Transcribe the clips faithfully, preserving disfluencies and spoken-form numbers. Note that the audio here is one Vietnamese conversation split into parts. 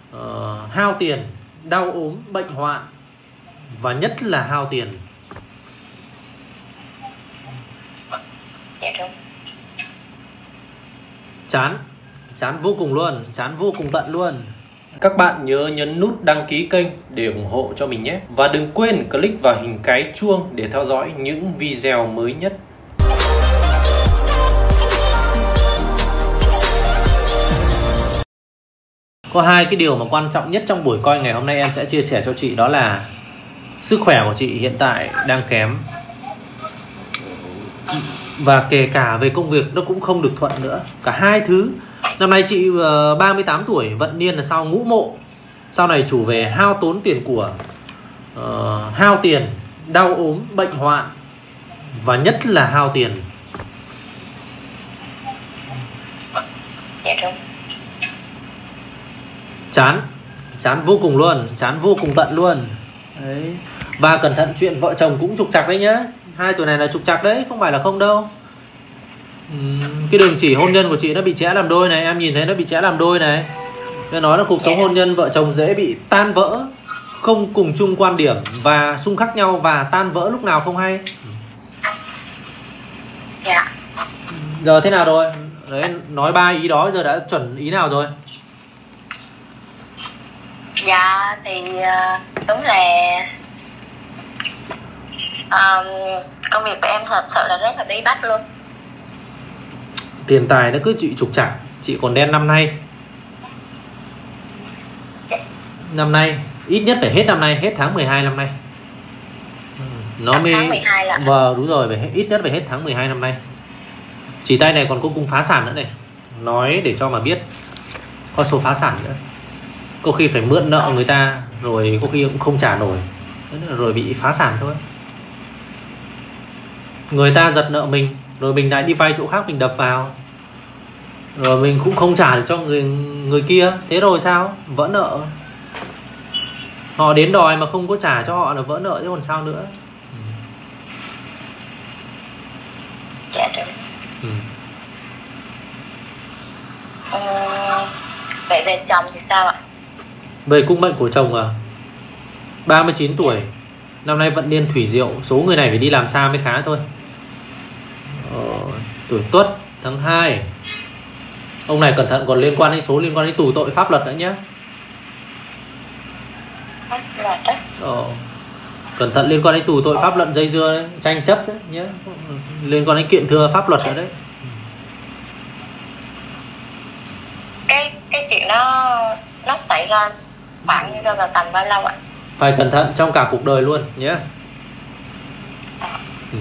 uh, hao tiền, đau ốm, bệnh hoạn và nhất là hao tiền. Dạ đúng. Chán, chán vô cùng luôn, chán vô cùng tận luôn. Các bạn nhớ nhấn nút đăng ký kênh để ủng hộ cho mình nhé. Và đừng quên click vào hình cái chuông để theo dõi những video mới nhất. Có hai cái điều mà quan trọng nhất trong buổi coi ngày hôm nay em sẽ chia sẻ cho chị, đó là sức khỏe của chị hiện tại đang kém, và kể cả về công việc nó cũng không được thuận nữa. Cả hai thứ. Năm nay chị uh, ba mươi tám tuổi, vận niên là sau ngũ mộ. Sau này chủ về hao tốn tiền của, uh, hao tiền, đau ốm, bệnh hoạn và nhất là hao tiền. Dạ đúng. Chán, chán vô cùng luôn, chán vô cùng tận luôn. Đấy. Và cẩn thận chuyện vợ chồng cũng trục trặc đấy nhá. Hai tuổi này là trục trặc đấy, không phải là không đâu. uhm, Cái đường chỉ hôn nhân của chị nó bị chẽ làm đôi này. Em nhìn thấy nó bị chẽ làm đôi này. Nó nói là cuộc sống hôn nhân vợ chồng dễ bị tan vỡ, không cùng chung quan điểm và xung khắc nhau, và tan vỡ lúc nào không hay. Dạ. Giờ thế nào rồi? Đấy, nói ba ý đó giờ đã chuẩn ý nào rồi? Dạ thì uh, đúng là um, công việc của em thật sự là rất là bí bách luôn. Tiền tài nó cứ chị trục trặc. Chị còn đen năm nay. Năm nay ít nhất phải hết năm nay, hết tháng mười hai năm nay. Nó mới tháng mười hai là... Vâng đúng rồi, phải hết, ít nhất phải hết tháng mười hai năm nay. Chỉ tay này còn có cung phá sản nữa này. Nói để cho mà biết có số phá sản nữa. Có khi phải mượn nợ người ta, rồi có khi cũng không trả nổi, rồi bị phá sản thôi. Người ta giật nợ mình, rồi mình lại đi vay chỗ khác mình đập vào, rồi mình cũng không trả được cho người người kia. Thế rồi sao? Vỡ nợ. Họ đến đòi mà không có trả cho họ là vỡ nợ chứ còn sao nữa. Dạ đúng. ừ. Ừ, vậy về chồng thì sao ạ? Về cung mệnh của chồng à, ba mươi chín tuổi, năm nay vận niên thủy diệu. Số người này phải đi làm xa mới khá thôi. ờ, Tuổi Tuất, tháng hai. Ông này cẩn thận, còn liên quan đến số liên quan đến tù tội pháp luật nữa nhé. ờ, Cẩn thận liên quan đến tù tội pháp luật, dây dưa đấy, tranh chấp đấy nhé, liên quan đến kiện thừa pháp luật ở đấy. Cái cái chuyện đó nó xảy ra khoảng rơi vào tầm bao lâu ạ? Phải cẩn thận trong cả cuộc đời luôn nhé. ừ.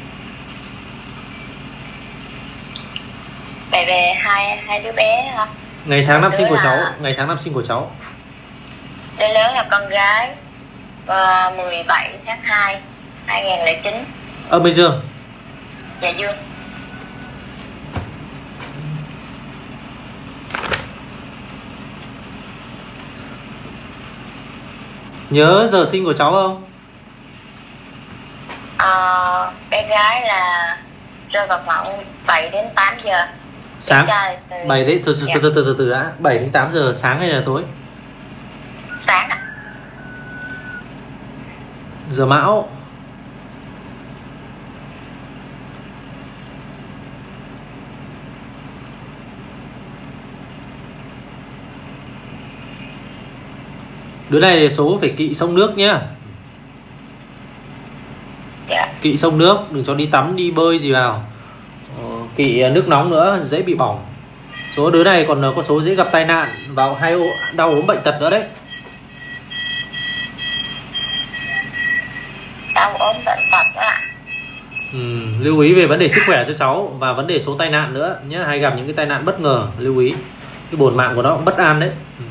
Vậy về hai hai đứa bé hả? Ngày tháng năm sinh của là... cháu, ngày tháng năm sinh của cháu. Đứa lớn là con gái, và mười bảy tháng hai hai nghìn không trăm lẻ chín. Âm hay dương? Dạ dương. Nhớ giờ sinh của cháu không? À, bé gái là rơi vào khoảng bảy đến tám giờ Sáng. từ... bảy đến từ từ dạ. từ từ từ từ đã. bảy đến tám giờ sáng hay là tối? Sáng ạ. Giờ Mão. Đứa này số phải kỵ sông nước nhá. Dạ. Kỵ sông nước, đừng cho đi tắm đi bơi gì vào. ờ, Kỵ nước nóng nữa, dễ bị bỏng. Số đứa này còn có số dễ gặp tai nạn vào hay đau ốm bệnh tật nữa đấy. Đau ốm bệnh tật đó ạ. ừ, Lưu ý về vấn đề sức khỏe cho cháu, và vấn đề số tai nạn nữa nhé. Hay gặp những cái tai nạn bất ngờ, lưu ý. Cái bổn mạng của nó cũng bất an đấy. ừ.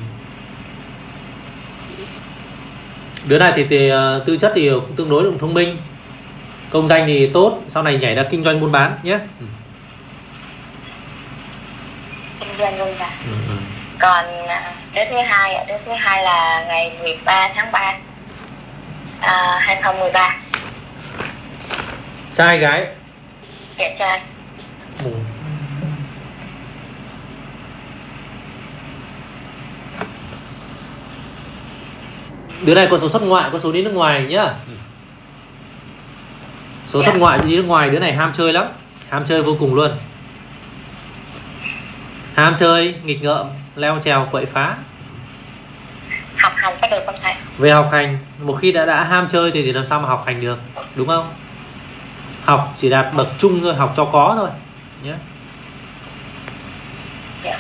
Đứa này thì, thì uh, tư chất thì cũng tương đối là thông minh, công danh thì tốt, sau này nhảy ra kinh doanh buôn bán nhé. ừ. Kinh doanh buôn bán. ừ, ừ. Còn đứa thứ hai ạ, đứa thứ hai là ngày mười ba tháng ba à, hai nghìn không trăm mười ba. Trai gái? Dạ trai. ừ. Đứa này có số xuất ngoại, có số đi nước ngoài nhá. Số xuất Dạ. ngoại đi nước ngoài, đứa này ham chơi lắm, ham chơi vô cùng luôn. Ham chơi, nghịch ngợm, leo trèo, quậy phá. Học hành có được không thầy? Về học hành, một khi đã đã ham chơi thì, thì làm sao mà học hành được, đúng không? Học chỉ đạt bậc trung thôi, học cho có thôi nhé. Dạ.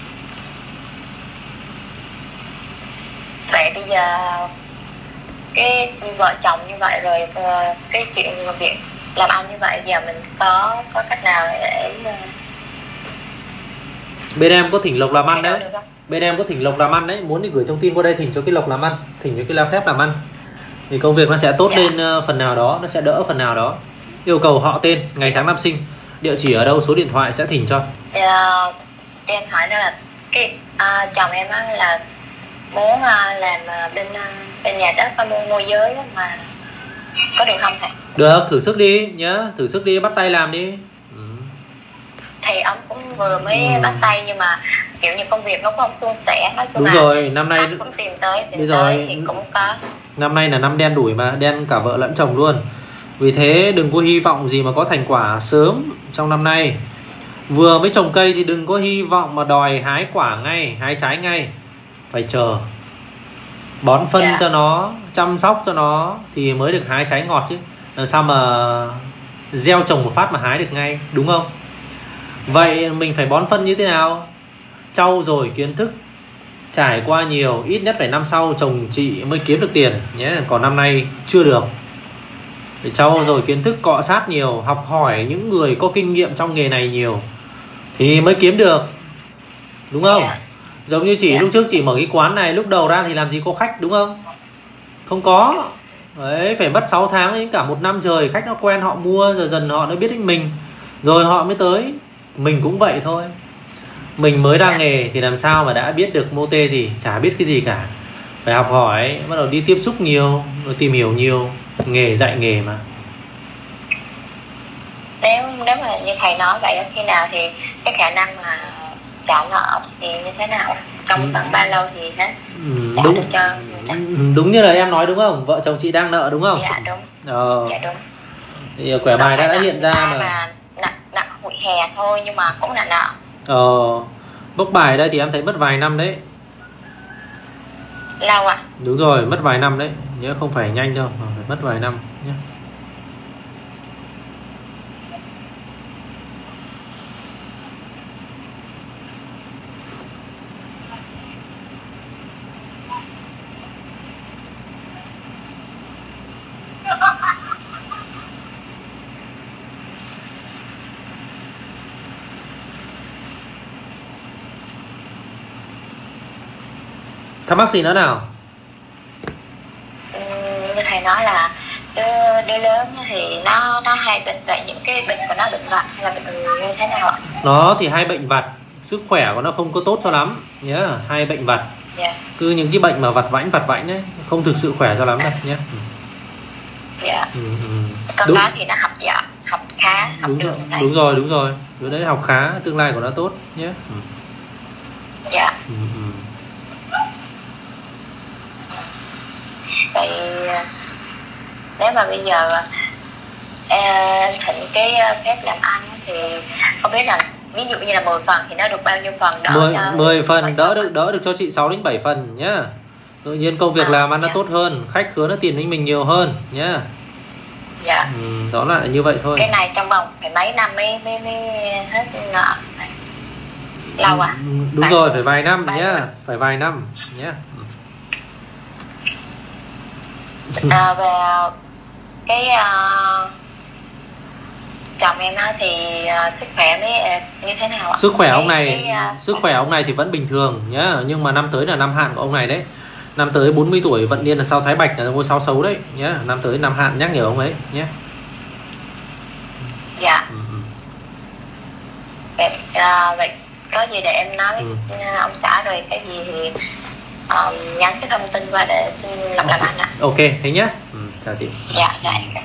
Vậy bây giờ cái vợ chồng như vậy rồi, ờ, cái chuyện việc làm ăn như vậy, giờ mình có có cách nào để ờ, Bên em có thỉnh Lộc làm ăn thay đổi đấy. được không? Bên em có thỉnh Lộc làm ăn đấy. Muốn thì gửi thông tin qua đây thỉnh cho cái Lộc làm ăn, thỉnh cho cái La Phép làm ăn. Thì công việc nó sẽ tốt Dạ. lên ờ, phần nào đó, nó sẽ đỡ phần nào đó. Yêu cầu họ tên, ngày tháng năm sinh, địa chỉ ở đâu, số điện thoại sẽ thỉnh cho. Ờ, cho em hỏi đó là cái à, chồng em á là muốn à, làm à, bên à, bên nhà đất có mua môi giới á, mà có được không thầy? Được, thử sức đi nhá, thử sức đi, bắt tay làm đi. Ừ. Thì ông cũng vừa mới Ừ. bắt tay nhưng mà kiểu như công việc nó cũng không suôn sẻ, nói chung Đúng là rồi, năm nay khách cũng tìm tới tìm bây tới giờ- thì cũng có. năm nay là năm đen đủi mà, đen cả vợ lẫn chồng luôn. Vì thế đừng có hy vọng gì mà có thành quả sớm trong năm nay. Vừa mới trồng cây thì đừng có hy vọng mà đòi hái quả ngay, hái trái ngay. Phải chờ, bón phân Dạ. cho nó, chăm sóc cho nó thì mới được hái trái ngọt chứ. Làm sao mà gieo trồng một phát mà hái được ngay, đúng không? Vậy mình phải bón phân như thế nào? Trau dồi kiến thức, trải qua nhiều, ít nhất phải năm sau chồng chị mới kiếm được tiền nhé. Còn năm nay chưa được. Phải trau dồi kiến thức, cọ sát nhiều, học hỏi những người có kinh nghiệm trong nghề này nhiều thì mới kiếm được, đúng không? Dạ. Giống như chị Dạ. lúc trước chị mở cái quán này, lúc đầu ra thì làm gì có khách, đúng không? Không có. Đấy, phải mất sáu tháng đến cả một năm trời khách nó quen, họ mua rồi dần họ nó biết đến mình, rồi họ mới tới. Mình cũng vậy thôi. Mình mới ra nghề thì làm sao mà đã biết được mô tê gì, chả biết cái gì cả. Phải học hỏi, bắt đầu đi tiếp xúc nhiều, rồi tìm hiểu nhiều. Nghề dạy nghề mà. Nếu nếu mà như thầy nói vậy, khi nào thì cái khả năng mà trả nợ thì như thế nào? Trong Ừ. khoảng bao lâu thì hết Ừ, trả đúng. được cho người ta? Ừ, đúng như là em nói đúng không? Vợ chồng chị đang nợ đúng không? Dạ đúng. Ờ, Dạ đúng. thì quẻ bài đã, đã Nợ hiện ra người ta mà. mà nặng nặng hụi hè thôi nhưng mà cũng là nợ. Ờ, bốc bài đây thì em thấy mất vài năm đấy. Lâu ạ. Đúng rồi, mất vài năm đấy. Nhớ không phải nhanh đâu, mà phải mất vài năm nhé. Thắc mắc gì nữa nào? Ừ, như thầy nói là đứa, đứa lớn thì nó nó hay bệnh, vậy những cái bệnh của nó bệnh vặt hay là bệnh như thế nào ạ? Nó thì hay bệnh vặt, sức khỏe của nó không có tốt cho lắm nhé, hay bệnh vặt. Dạ. Cứ những cái bệnh mà vặt vãnh vặt vãnh đấy, không thực sự khỏe cho lắm đâu nhé. Ừ. Dạ. Ừ, ừ. Con Đúng, đó thì nó học giỏi, học khá, học đúng, được rồi, thầy. đúng rồi, đúng rồi. Đứa đấy học khá, tương lai của nó tốt nhé. Ừ. Dạ. Ừ, ừ. Vậy nếu mà bây giờ uh, thịnh cái phép làm ăn thì không biết là ví dụ như là mười phần thì nó được bao nhiêu phần đỡ mười, cho mười vợ phần đỡ chồng được ạ? đỡ được cho chị sáu đến bảy phần nhá. Tự nhiên công việc À, làm ăn nó dạ. tốt hơn, khách khứa nó tiền đến mình nhiều hơn nhá. Dạ. Ừ, đó là như vậy thôi. Cái này trong vòng phải mấy năm mới mới, mới hết nợ. Lâu à? Ừ, đúng Vài- rồi, phải vài năm vài nhá, năm. phải vài năm nhá. À, về cái uh, chồng em nói thì uh, sức khỏe mới uh, như thế nào ạ? Sức khỏe Cái- ông này, cái, uh, sức khỏe ông này thì vẫn bình thường nhá, nhưng mà năm tới là năm hạn của ông này đấy. Năm tới bốn mươi tuổi vận niên là sao Thái Bạch là ngôi sao xấu đấy nhá. Năm tới năm hạn, nhắc nhở ông ấy nhé. Dạ. Ừ, ừ. Vậy, uh, vậy có gì để em nói Ừ. với ông xã rồi cái gì thì um, nhắn cái thông tin qua để xin Lộc làm ăn ạ. Ok, thế nhá. Ừ, chào chị. Dạ, dạ.